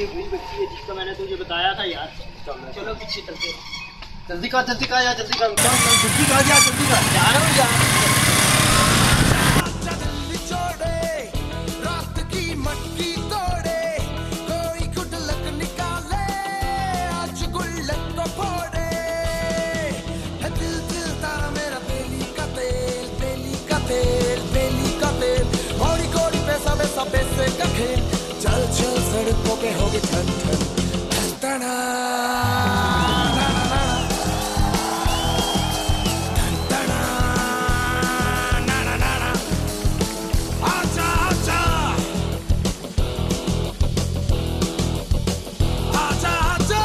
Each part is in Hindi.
वही व्यक्ति है जिसका मैंने तुझे बताया था यार। चलो पीछे चलते हैं। जल्दी का जल्दी का यार, जल्दी का जल्दी का यार, जल्दी का जा रहा हूँ यार। चल चल सड़कों पे होगी ठन ठन ठन आजा आजा आजा आजा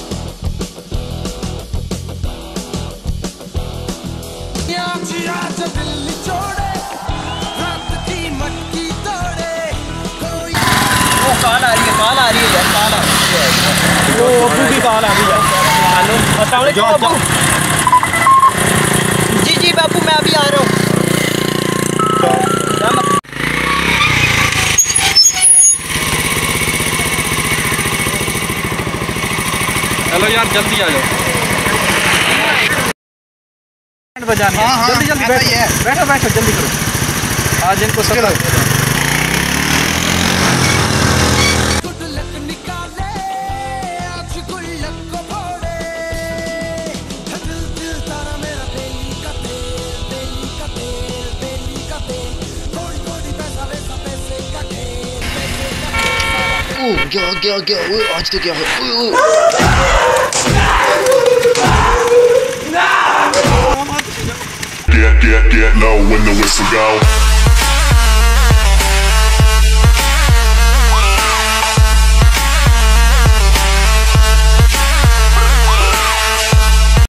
आजा दिल्ली छोड़े रात की मटकी तोड़े। कॉल आ रही है, कॉल आ रही है यार, कॉल आ रही है। वो अबू की कॉल आ रही है। हेलो, अस्सलाम वालेकुम अबू। जी जी बाबू, मैं अभी आ रहा हूँ। चलो यार जल्दी आ जाओ। बजाने जल्दी जल्दी बैठो बैठो जल्दी करो। आज इनको सब क्या आज तो क्या है? Get low when the whistle go.